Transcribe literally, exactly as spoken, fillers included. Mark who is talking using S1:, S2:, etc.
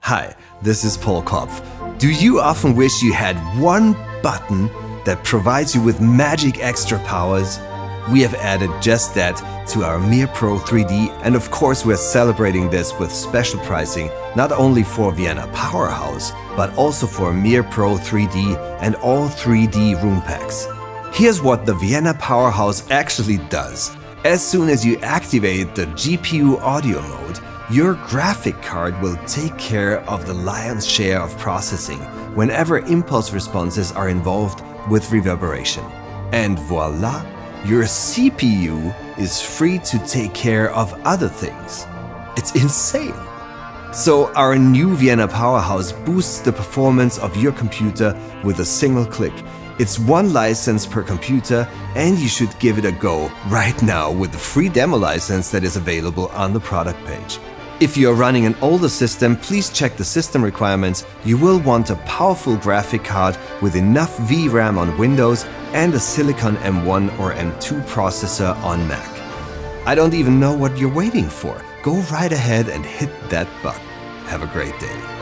S1: Hi, this is Paul Kopf. Do you often wish you had one button that provides you with magic extra powers? We have added just that to our M I R Pro three D, and of course we're celebrating this with special pricing not only for Vienna Power House, but also for M I R Pro three D and all three D room packs. Here's what the Vienna Power House actually does. As soon as you activate the G P U audio mode, your graphic card will take care of the lion's share of processing whenever impulse responses are involved with reverberation. And voila! Your C P U is free to take care of other things. It's insane! So our new Vienna Power House boosts the performance of your computer with a single click. It's one license per computer, and you should give it a go right now with the free demo license that is available on the product page. If you're running an older system, please check the system requirements. You will want a powerful graphic card with enough V RAM on Windows and a Silicon M one or M two processor on Mac. I don't even know what you're waiting for. Go right ahead and hit that button. Have a great day.